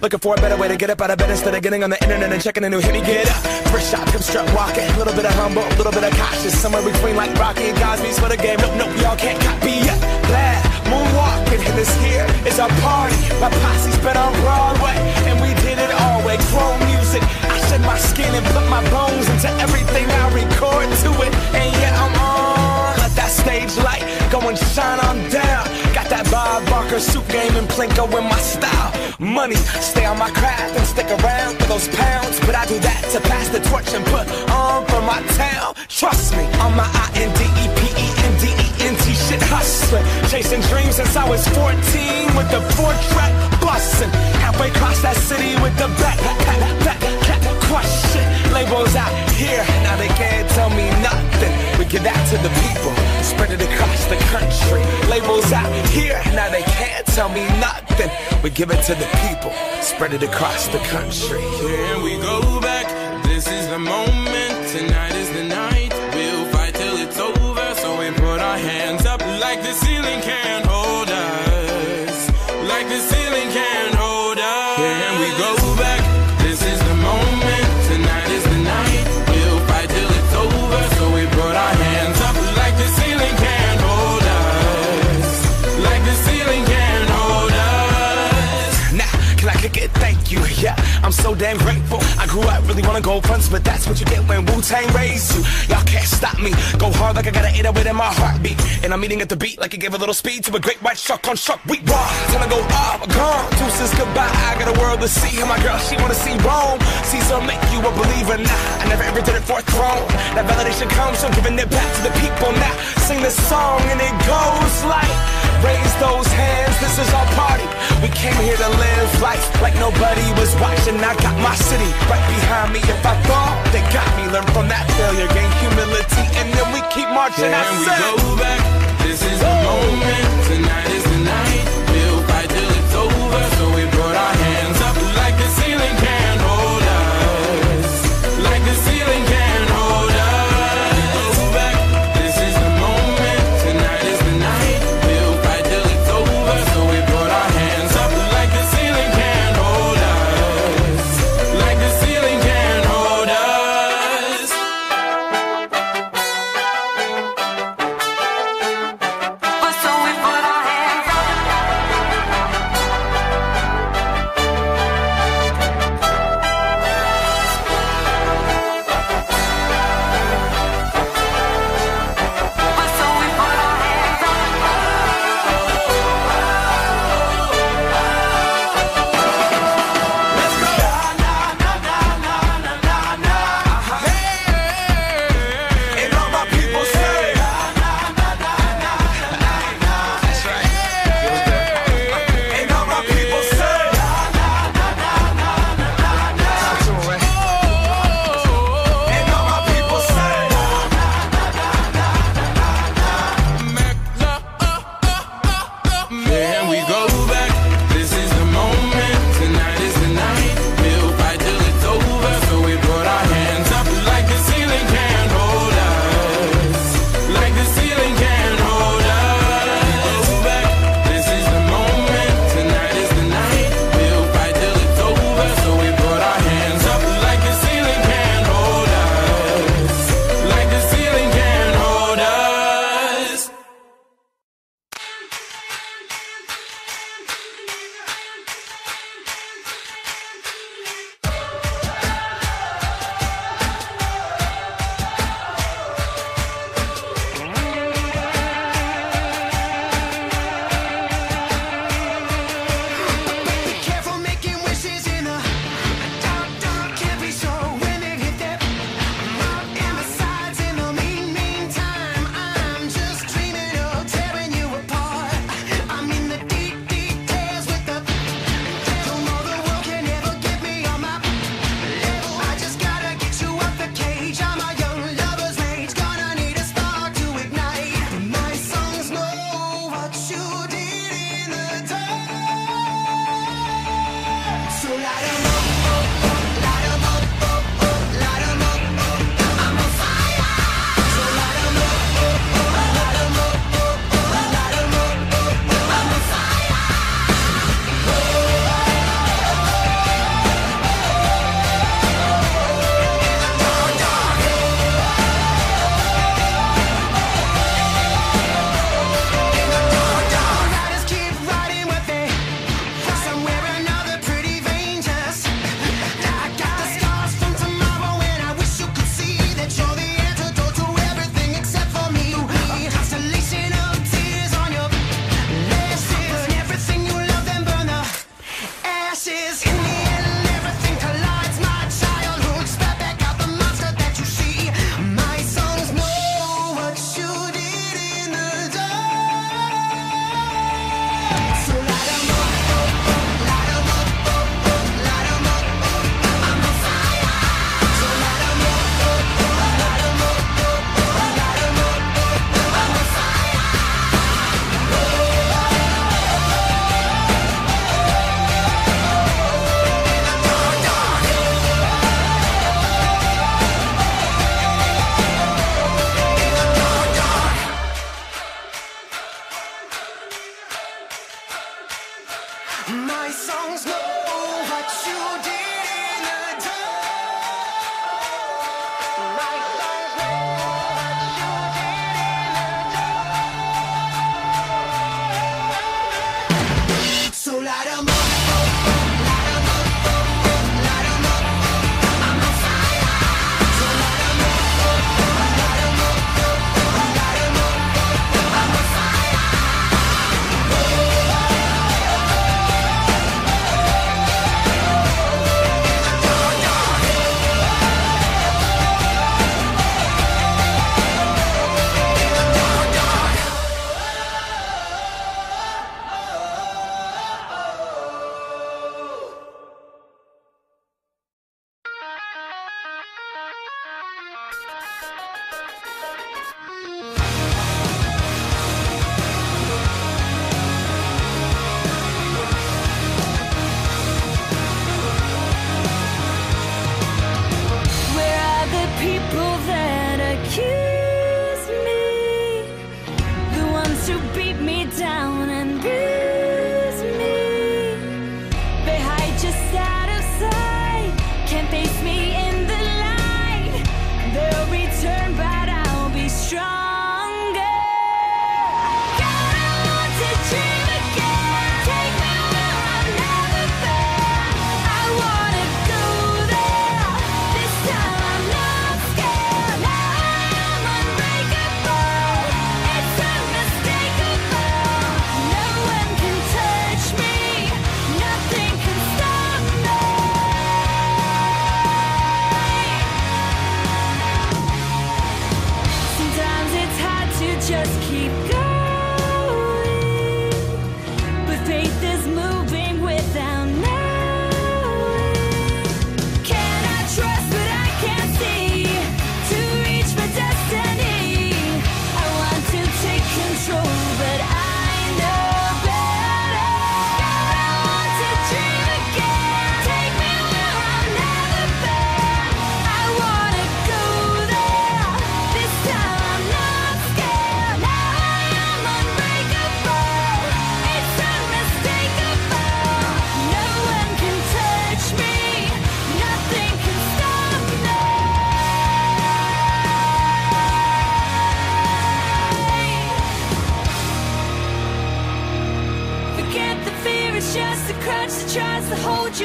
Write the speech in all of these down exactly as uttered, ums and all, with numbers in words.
Looking for a better way to get up out of bed instead of getting on the internet and checking a new hit. Me get up, first shot, come strut walking. A little bit of humble, a little bit of cautious. Somewhere between like Rocky and Cosby's for the game. Nope, nope, y'all can't copy yet. Glad moonwalking, and this here is our party. My posse's been on Broadway, and we did it all way. Chrome music, I shed my skin and put my bones into everything I record to it. And yeah, I'm on. Let that stage light go and shine on down. Got that Bob Barker suit game and Plinko in my style. Money, stay on my craft and stick around for those pounds. But I do that to pass the torch and put on for my town. Trust me, on my I N D E P E N D E N T shit hustling. Chasing dreams since I was fourteen with the four track bustin'. Halfway across that city with the back, back, back, back, crush shit. Labels out here, now they can't tell me nothing. We give that to the people, spread it across the country. Labels out here, now they can't tell me nothing. We give it to the people, spread it across the country. Here we go back, this is the moment, tonight is the night. We'll fight till it's over, so we put our hands up like the ceiling can't hold us. Like the ceiling can't hold us. Here we go back, this is the moment, tonight is the night. We'll fight till it's over, so we put our hands up like the ceiling can't hold us. Like the ceiling can't hold us. Now, can I kick it? Thank you, yeah, I'm so damn grateful. I grew up really wanna go fronts, but that's what you get when Wu-Tang raised you. Y'all can't stop me, go hard like I got an eight oh eight in my heartbeat. And I'm eating at the beat like it gave a little speed to a great white shark on shark week. Raw, time to go off, gone, deuces goodbye. I got a world to see, and my girl, she wanna see Rome. Caesar make you a believer, nah, I never ever did it for a throne. That validation comes from giving it back to the people. Now, sing this song and it goes like, raise those hands, this is our party. We came here to live life like nobody was watching. I got my city right behind me. If I fall, they got me. Learn from that failure, gain humility, and then we keep marching. Can we go back? This is the moment, tonight is the night. We'll fight till it's over, so we put our hands up like the ceiling can't hold us. Like the ceiling can't hold us. Go back, this is the moment, tonight is the night. We'll fight till it's over, so we put our hands up like the ceiling can't hold us. Like the ceiling can't hold us. So we put our hands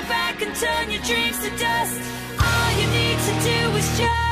back and turn your dreams to dust. All you need to do is just